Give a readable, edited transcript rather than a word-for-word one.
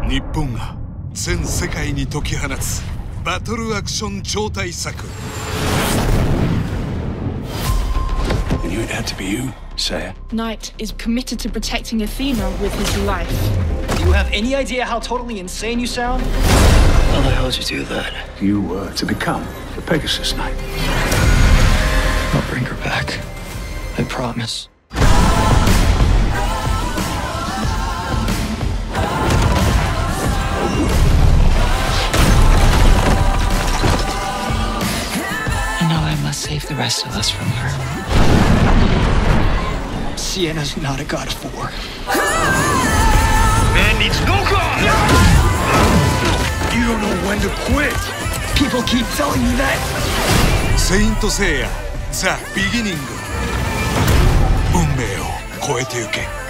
日本が全世界に解き放つバトルアクション超大作。 I knew it had to be you, Seiya. Knight is committed to protecting Athena with his life. Do you have any idea how totally insane you sound? How the hell did you do that? You were to become the Pegasus Knight. I'll bring her back. I promise. I know I must save the rest of us from her. Siena's not a god of war. Man needs no god! You don't know when to quit. People keep telling me that. セイントセイヤザ・ビギニング。運命を超えてゆけ。